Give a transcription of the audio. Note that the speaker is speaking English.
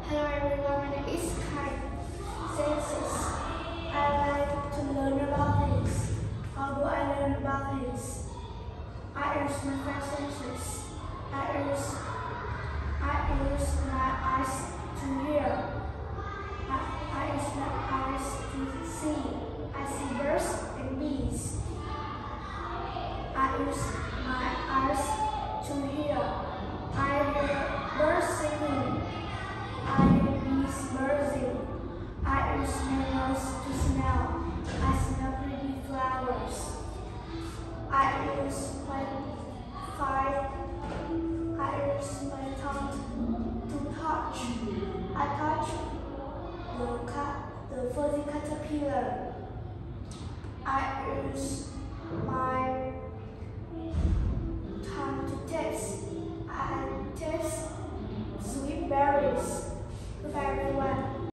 Hello everyone, my name is Kai. Senses. I like to learn about things. How do I learn about things? I use my five senses. I use my eyes to hear. I use my eyes to see. I see birds and bees. I use my eyes to hear. I hear birds singing. I hear bees buzzing. I use my nose to smell. I smell pretty flowers. I use my tongue to touch. I touch the fuzzy caterpillar. I use my tongue to taste. I taste sweet berries.